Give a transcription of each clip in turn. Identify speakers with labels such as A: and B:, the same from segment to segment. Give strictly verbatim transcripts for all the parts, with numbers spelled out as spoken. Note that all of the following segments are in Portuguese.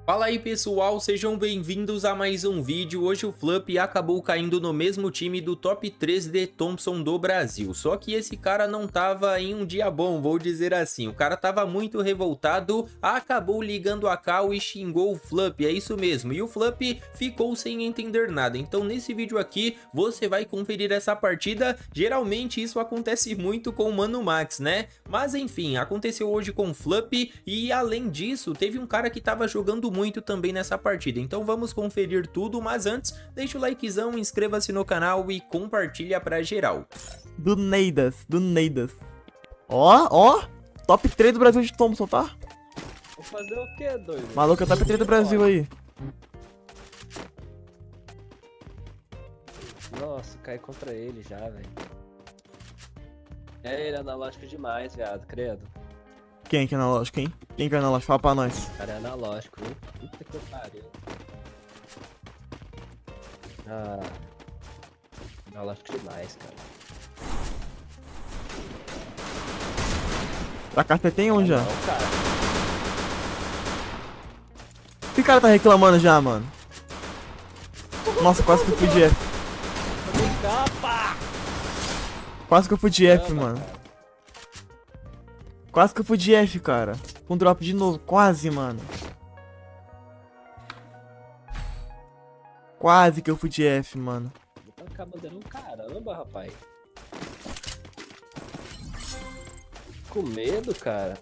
A: Fala aí pessoal, sejam bem-vindos a mais um vídeo. Hoje o Flup acabou caindo no mesmo time do top três de Thompson do Brasil. Só que esse cara não tava em um dia bom, vou dizer assim. O cara tava muito revoltado, acabou ligando a cal e xingou o Flup, é isso mesmo. E o Flup ficou sem entender nada. Então nesse vídeo aqui você vai conferir essa partida. Geralmente isso acontece muito com o Mano Max, né? Mas enfim, aconteceu hoje com o Flup e além disso teve um cara que tava jogando muito também nessa partida, então vamos conferir tudo, mas antes, deixa o likezão, inscreva-se no canal e compartilha pra geral.
B: Do Neidas, do Neidas. Ó, ó, top três do Brasil de Thompson, tá?
C: Vou fazer o que, doido?
B: Maluco, é top três do Brasil aí.
C: Nossa, cai contra ele já, velho. É, ele é analógico demais, viado, credo.
B: Quem que é analógico, hein? Quem que é analógico? Fala pra nós.
C: O cara é analógico, viu? Puta que pariu. Ah. Analógico demais, cara.
B: Pra cá você tem um já?
C: Não, cara.
B: Esse cara tá reclamando já, mano. Nossa, quase que eu fui de F.
C: Vem cá, pá!
B: Quase que eu fui de F,
C: Caramba,
B: mano.
C: cara.
B: Quase que eu fui de F, cara. Com drop de novo. Quase, mano. Quase que eu fui de F, mano.
C: Tá acabando caramba, rapaz. Com medo, cara.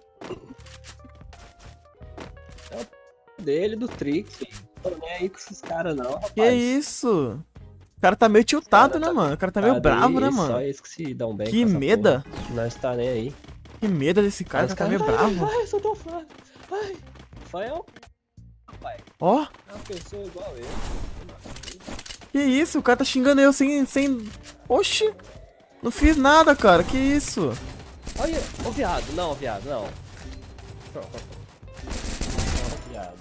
C: É o dele, do Trix, filho. Tô nem aí com esses caras não, rapaz.
B: Que isso? O cara tá meio tiltado,
C: Cara
B: né,
C: tá-
B: mano? O cara tá meio
C: Tá
B: bravo, né,
C: aí,
B: mano?
C: Só eles que se dão bem
B: Que
C: com essa
B: meda.
C: porra. Nós tá nem aí.
B: Que medo desse cara,
C: Os
B: o cara tá meio
C: caras,
B: bravo.
C: Ai, eu sou tão fã. Ai, fã é um... Rapaz,
B: Ó,
C: é uma pessoa igual eu.
B: que isso? O cara tá xingando eu sem... sem... Oxi. Não fiz nada, cara. Que isso?
C: Olha, ô viado. Não, viado, não. Não, viado.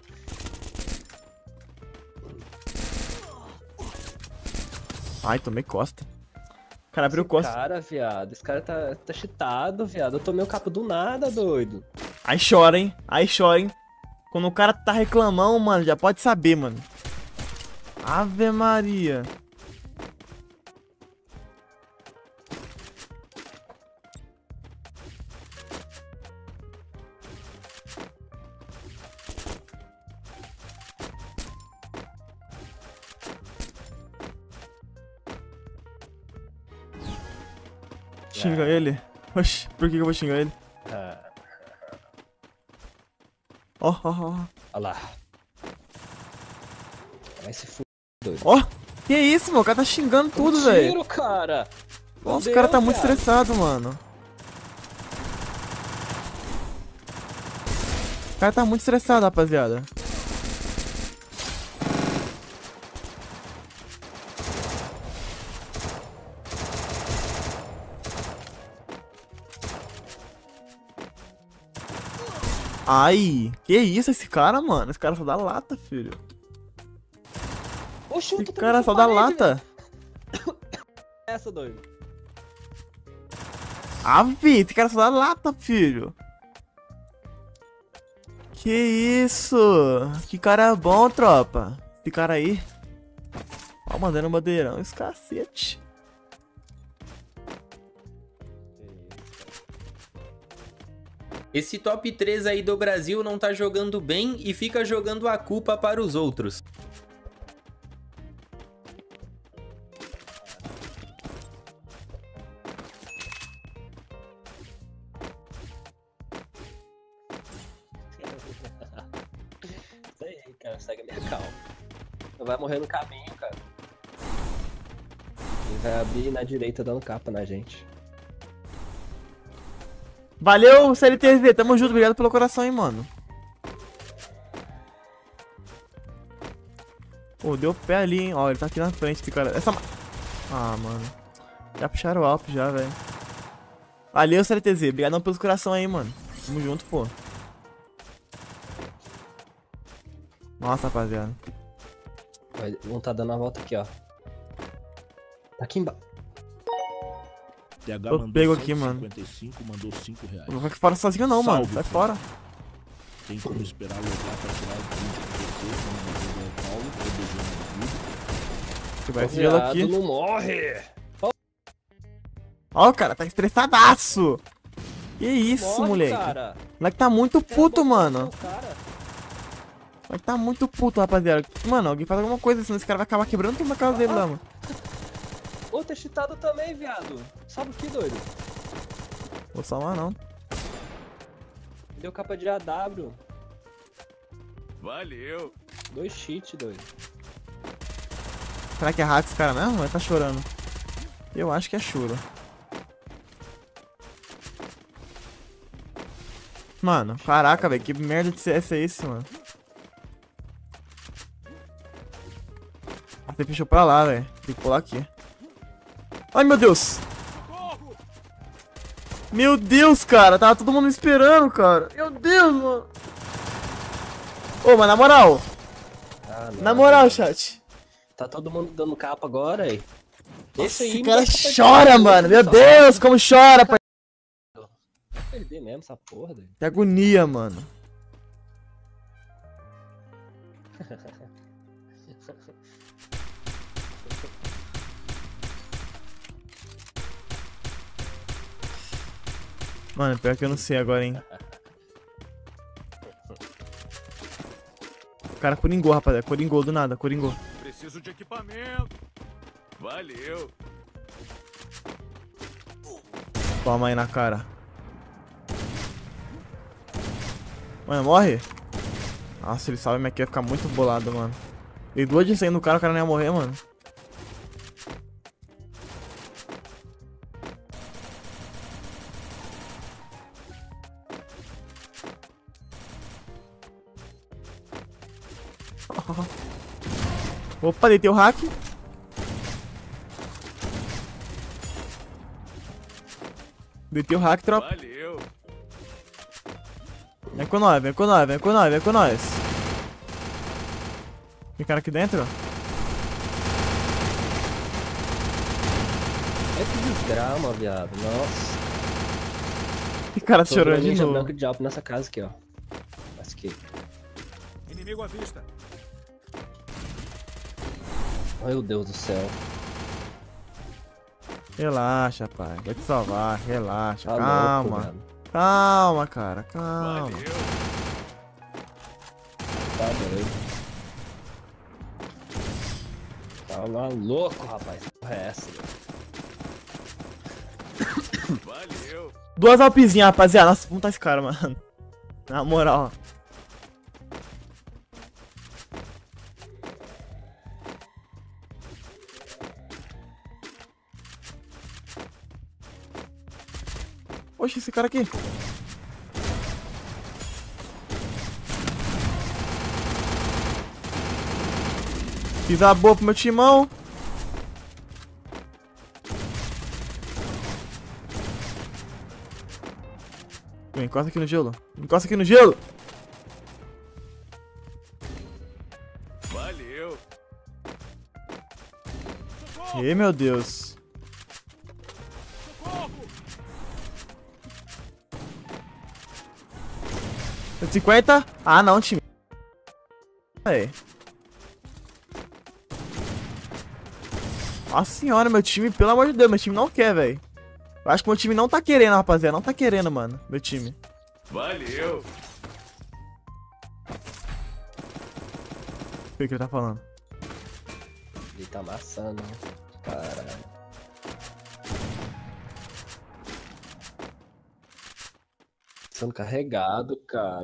B: Ai, tomei costa. O cara abriu
C: Esse
B: costa.
C: cara, viado. Esse cara tá, tá cheatado, viado. Eu tomei o capo do nada, doido.
B: Aí chora, hein? Aí chora, hein? Quando o cara tá reclamando, mano, já pode saber, mano. Ave Maria. Xinga ele? Oxi, por que que eu vou xingar ele?
C: Ah,
B: Ó, ó, ó.
C: olha lá. Vai se fuder, doido.
B: Ó, que isso, mano? O cara tá xingando tudo, velho.
C: Tiro, cara.
B: Nossa,
C: Meu
B: o cara tá
C: Deus,
B: muito
C: cara.
B: estressado, mano. O cara tá muito estressado, rapaziada. Ai, que isso esse cara, mano? Esse cara só dá lata, filho.
C: Oxi, eu
B: Esse
C: tô
B: cara
C: tomando
B: só dá
C: parede,
B: lata.
C: velho. Essa, doido.
B: Ave, esse cara só dá lata, filho. Que isso? Que cara bom, tropa. Esse cara aí. Ó, mandando um bandeirão. Esse cacete.
A: Esse top três aí do Brasil não tá jogando bem e fica jogando a culpa para os outros.
C: Isso aí, cara, segue a minha calma. Não vai morrer no caminho, cara. Ele vai abrir na direita dando capa na gente.
B: Valeu, C L T V. Tamo junto. Obrigado pelo coração, hein, mano. Pô, deu pé ali, hein. Ó, ele tá aqui na frente, esse cara. Essa... ma- Ah, mano. Já puxaram o Alp já, velho. Valeu, C L T Z. Obrigado pelo coração aí, mano. Tamo junto, pô. Nossa, rapaziada.
C: Vai- Vão tá dando a volta aqui, ó. Tá aqui embaixo.
D: T H
B: Eu
D: mandou
B: pego aqui,
D: cento e cinquenta e cinco, mandou cinco reais.
B: Não vai fora sozinho não, mano.
D: Salve,
B: Sai
D: filho.
B: fora.
D: Tem como esperar o lugar pra tirar o print
B: Vai
C: Ô,
B: esse gelo
C: viado,
B: aqui.
C: não morre!
B: Ó, o cara tá estressadaço. Que isso,
C: Morre,
B: moleque.
C: cara.
B: O moleque tá muito puto,
C: É,
B: mano.
C: o cara.
B: O moleque tá muito puto, rapaziada. Mano, alguém faz alguma coisa, senão esse cara vai acabar quebrando tudo na casa dele lá, mano.
C: Ô, tá cheatado também, viado. Sabe o que, doido?
B: Vou salvar, não.
C: Deu capa de A W.
D: Valeu.
C: Dois cheats, doido.
B: Será que é hack esse cara mesmo? Ele tá chorando. Eu acho que é choro. Mano, caraca, velho. Que merda de C S é esse, mano? Você fechou pra lá, velho. Tem que pular aqui. Ai, meu Deus. Meu Deus, cara. Tava todo mundo me esperando, cara. Meu Deus, mano. Ô, mas na moral.
C: Ah, não,
B: Na moral,
C: cara.
B: chat.
C: Tá todo mundo dando capa agora, aí. Esse aí
B: Esse
C: me
B: cara
C: dá capa de
B: chora,
C: A W,
B: mano. Meu
C: só.
B: Deus, como chora, pai.
C: Vai perder mesmo essa porra, doido.
B: Que agonia, mano. Mano, pior que eu não sei agora, hein. O cara coringou, rapaziada. Coringou do nada, coringou.
D: Preciso de equipamento. Valeu.
B: Toma aí na cara. Mano, morre. Nossa, ele salva minha aqui, vai ficar muito bolado, mano. Ele duas de cem no cara, o cara não ia morrer, mano. Opa, deitei o hack. Deitei o hack, tropa.
D: Valeu.
B: Vem com nós, vem com nós, vem com nós, vem com nós. Tem cara aqui dentro?
C: É que desgrama, viado. Nossa.
B: Que cara
C: Sobrou
B: chorando de
C: ninja
B: novo.
C: branco de alpo nessa casa aqui, ó. Mas que...
D: Inimigo à vista.
C: Meu Deus do céu.
B: Relaxa, pai. Vai te salvar, relaxa.
C: Tá
B: Calma.
C: louco, viado.
B: Calma, cara, calma.
D: Valeu.
C: Tá doido. Tá louco, rapaz. Que porra é essa, velho?
D: Valeu.
B: Duas alpezinhas, rapaziada. Nossa, vamos tá esse cara, mano. Na moral. Oxe, esse cara aqui. Fiz a boa pro meu timão. Vem, encosta aqui no gelo. Encosta aqui no gelo.
D: Valeu.
B: Ih, meu Deus.
D: Socorro.
B: cento e cinquenta? Ah, não, time. Aí. Nossa senhora, meu time, pelo amor de Deus, meu time não quer, velho. Eu acho que meu time não tá querendo, rapaziada. Não tá querendo, mano, meu time.
D: Valeu.
B: O que que ele tá falando?
C: Ele tá amassando, né? Caralho. Sendo carregado, cara.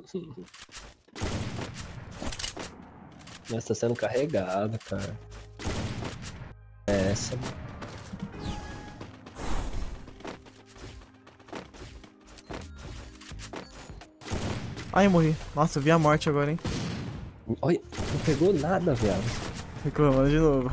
C: Mas tá sendo carregado, cara. É essa, mano.
B: Ai, eu morri. Nossa, eu vi a morte agora, hein.
C: Olha, não pegou nada, viado.
B: Reclamando de novo.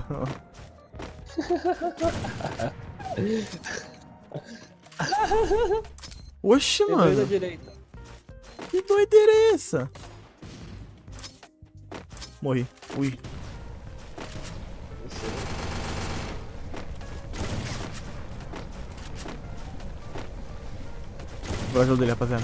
B: Oxi,
C: Tem dois à
B: mano.
C: direita.
B: Que doideira é essa? Morri. Ui.
C: Não sei.
B: Vou ajudar dele, rapaziada.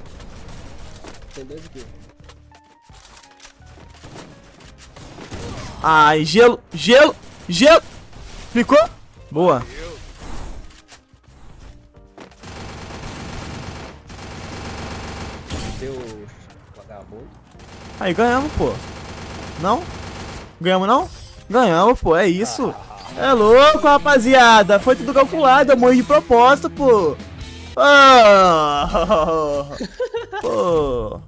C: Tem dois aqui.
B: Ai, gelo, gelo, gelo. Ficou? Boa.
C: Deu vagabundo.
B: Aí, ganhamos, pô. Não? Ganhamos, não? Ganhamos, pô. É isso. É louco, rapaziada. Foi tudo calculado. Eu morri de propósito, pô. Ah, pô.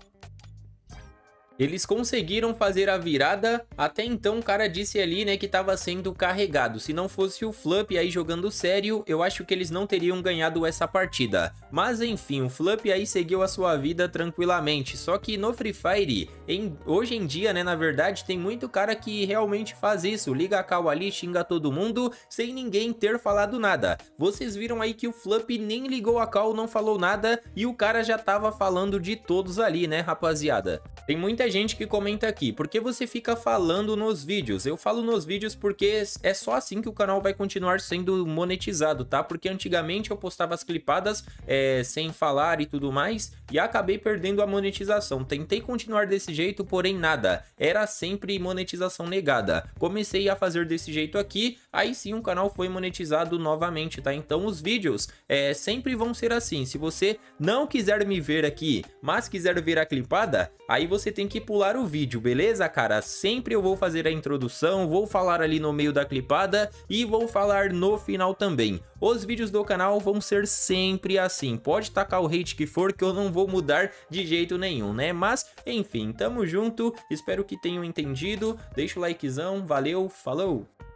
A: Eles conseguiram fazer a virada, até então o cara disse ali, né, que tava sendo carregado. Se não fosse o Flup aí jogando sério, eu acho que eles não teriam ganhado essa partida. Mas enfim, o Flup aí seguiu a sua vida tranquilamente. Só que no Free Fire, em, hoje em dia, né, na verdade, tem muito cara que realmente faz isso. Liga a cal ali, xinga todo mundo, sem ninguém ter falado nada. Vocês viram aí que o Flup nem ligou a cal, não falou nada, e o cara já tava falando de todos ali, né, rapaziada? Tem muita gente que comenta aqui, por que você fica falando nos vídeos? Eu falo nos vídeos porque é só assim que o canal vai continuar sendo monetizado, tá? Porque antigamente eu postava as clipadas é, sem falar e tudo mais, e acabei perdendo a monetização. Tentei continuar desse jeito, porém nada. Era sempre monetização negada. Comecei a fazer desse jeito aqui, aí sim o canal foi monetizado novamente, tá? Então os vídeos é, sempre vão ser assim. Se você não quiser me ver aqui, mas quiser ver a clipada, aí você tem que pular o vídeo, beleza, cara? Sempre eu vou fazer a introdução, vou falar ali no meio da clipada e vou falar no final também. Os vídeos do canal vão ser sempre assim. Pode tacar o hate que for, que eu não vou mudar de jeito nenhum, né? Mas, enfim, tamo junto. Espero que tenham entendido. Deixa o likezão. Valeu, falou!